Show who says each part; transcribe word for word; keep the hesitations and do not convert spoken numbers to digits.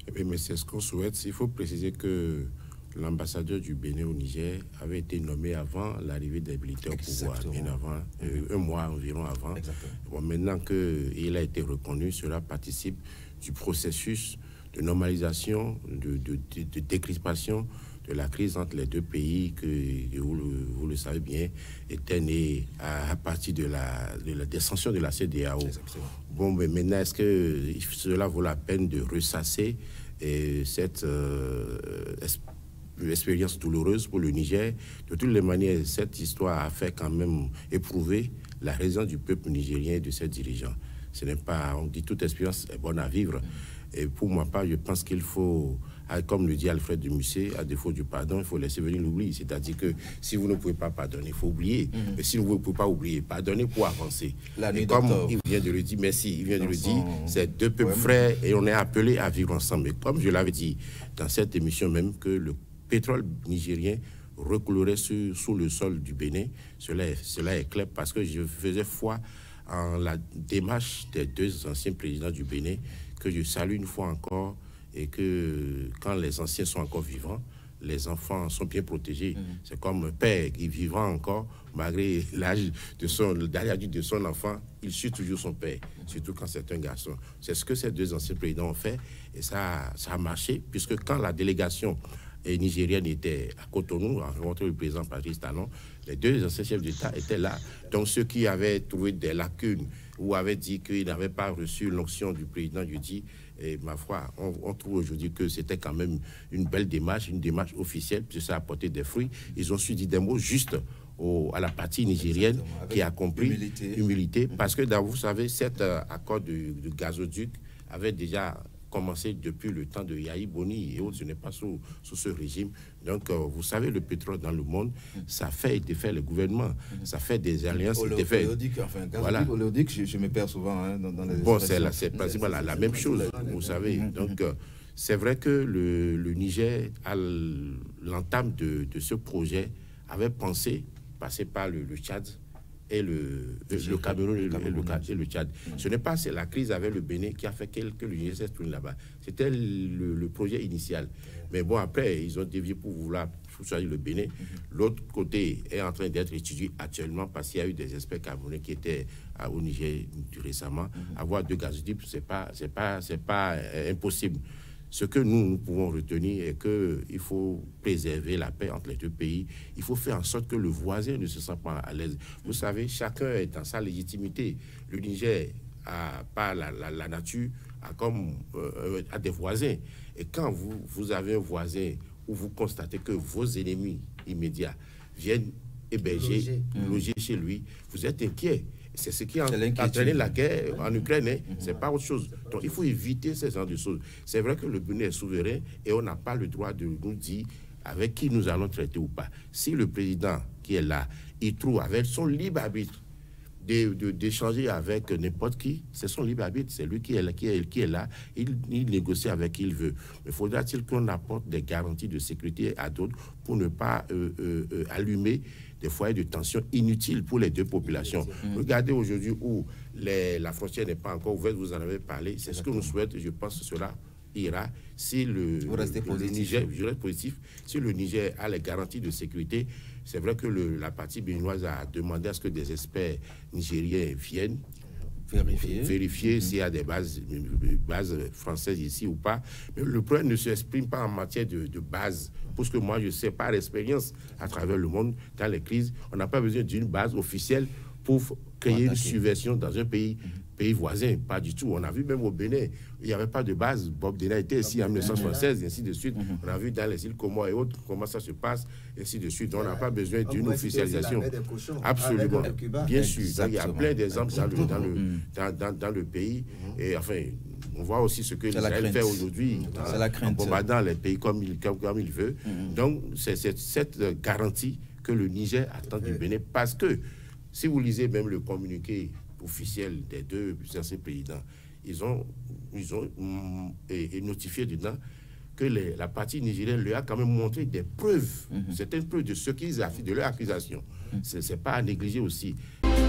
Speaker 1: Oui, mais c'est ce qu'on souhaite. Il faut préciser que l'ambassadeur du Bénin au Niger avait été nommé avant l'arrivée des militaires au pouvoir, bien avant, euh, un mois environ avant. Bon, maintenant qu'il a été reconnu, cela participe du processus de normalisation, de, de, de, de décrispation de la crise entre les deux pays que, vous le, vous le savez bien, était né à, à partir de la, de la descension de la C D A O. Bon, mais maintenant, est-ce que cela vaut la peine de ressasser et cette euh, expérience douloureuse pour le Niger? De toutes les manières, cette histoire a fait quand même éprouver la raison du peuple nigérien et de ses dirigeants. Ce n'est pas, on dit toute expérience est bonne à vivre. Et pour ma part, je pense qu'il faut, comme le dit Alfred de Musset, à défaut du pardon, il faut laisser venir l'oubli. C'est-à-dire que si vous ne pouvez pas pardonner, il faut oublier. Mm-hmm. Mais si vous ne pouvez pas oublier, pardonnez pour avancer. La et comme il vient de le dire, merci, il vient de le dire, c'est deux peuples ouais, frères et on est appelés à vivre ensemble. Et comme je l'avais dit dans cette émission même, que le pétrole nigérien recoulerait sur, sous le sol du Bénin, cela est, cela est clair parce que je faisais foi en la démarche des deux anciens présidents du Bénin, que je salue une fois encore, et que quand les anciens sont encore vivants, les enfants sont bien protégés. Mmh. C'est comme un père qui vivant encore, malgré l'âge de son, l'âge de son enfant, il suit toujours son père, mmh. surtout quand c'est un garçon. C'est ce que ces deux anciens présidents ont fait, et ça, ça a marché, puisque quand la délégation nigérienne était à Cotonou, a rencontré le président Patrice Talon, les deux anciens chefs d'État étaient là. Donc ceux qui avaient trouvé des lacunes ou avaient dit qu'ils n'avaient pas reçu l'onction du président, je dis, et ma foi, on, on trouve aujourd'hui que c'était quand même une belle démarche, une démarche officielle, puisque ça a apporté des fruits. Ils ont su dire des mots justes au, à la partie nigérienne qui a compris humilité, humilité parce que, vous savez, cet euh, accord de, de gazoduc avait déjà commencé depuis le temps de Yahi Boni et autres, ce n'est pas sous, sous ce régime. Donc, euh, vous savez, le pétrole dans le monde, ça fait et défait le gouvernement, ça fait des alliances et défait.
Speaker 2: Oléodique, enfin, voilà. Oléodique, je, je me perds souvent hein, dans, dans les
Speaker 1: Bon, c'est pratiquement la, la même chose, vous savez. Donc, euh, c'est vrai que le, le Niger, à l'entame de, de ce projet, avait pensé passer par le, le Tchad, et le, le, le Cameroun et le, et le, et le Tchad. Mmh. Ce n'est pas la crise avec le Bénin qui a fait que, que le Niger s'est tourné là-bas. C'était le, le projet initial. Mais bon, après, ils ont dévié pour vouloir choisir le Bénin. Mmh. L'autre côté est en train d'être étudié actuellement parce qu'il y a eu des experts camerounais qui étaient à, au Niger récemment. Mmh. Avoir deux gazoducs, ce n'est pas, c'est pas, c'est pas euh, impossible. Ce que nous, nous pouvons retenir est qu'il faut préserver la paix entre les deux pays. Il faut faire en sorte que le voisin ne se sente pas à l'aise. Vous savez, chacun est dans sa légitimité. Le Niger, a, par la, la, la nature, a, comme, euh, a des voisins. Et quand vous, vous avez un voisin où vous constatez que vos ennemis immédiats viennent héberger, loger, loger mmh. chez lui, vous êtes inquiet. C'est ce qui a entraîné la guerre en Ukraine, hein. Mmh. C'est pas autre chose. Donc il faut éviter ce genre de choses. C'est vrai que le Bénin est souverain et on n'a pas le droit de nous dire avec qui nous allons traiter ou pas. Si le président qui est là, il trouve avec son libre arbitre d'échanger avec n'importe qui, c'est son libre arbitre, c'est lui qui est là, qui est, qui est là il, il négocie avec qui il veut. Mais faudra-t-il qu'on apporte des garanties de sécurité à d'autres pour ne pas euh, euh, euh, allumer des foyers de tension inutiles pour les deux populations. Mmh. Regardez aujourd'hui où les, la frontière n'est pas encore ouverte, vous en avez parlé, c'est ce que nous souhaitons, je pense que cela ira si le,
Speaker 2: vous restez
Speaker 1: le,
Speaker 2: positif.
Speaker 1: le Niger, je reste positif, si le Niger a les garanties de sécurité. C'est vrai que le, la partie béninoise a demandé à ce que des experts nigériens viennent
Speaker 2: vérifier,
Speaker 1: vérifier
Speaker 2: mmh.
Speaker 1: s'il y a des bases, bases françaises ici ou pas. Mais le problème ne s'exprime pas en matière de, de base. Parce que moi, je sais par expérience à travers le monde, dans les crises, on n'a pas besoin d'une base officielle pour créer une subversion dans un pays, mmh. pays voisin. Pas du tout. On a vu même au Bénin, il n'y avait pas de base. Bob Dena était ici en mille neuf cent soixante-seize, et ainsi de suite. Mmh. On a vu dans les îles Comores et autres comment ça se passe, et ainsi de suite. Donc, on n'a pas besoin d'une officialisation. Absolument. Bien sûr. Donc, il y a plein d'exemples dans le, dans, le, dans, dans, dans le pays. Mmh. Et enfin, on voit aussi ce que l'Israël fait aujourd'hui en, en bombardant les pays comme il, comme, comme il veut. Mmh. Donc, c'est cette garantie que le Niger attend du Bénin. Parce que, si vous lisez même le communiqué officiel des deux anciens présidents, ils ont, ils ont mm, et, et notifié dedans que les, la partie nigérienne lui a quand même montré des preuves, mmh. certaines preuves de ce qu'ils affirment, de leur accusation. Mmh. Ce n'est pas à négliger aussi.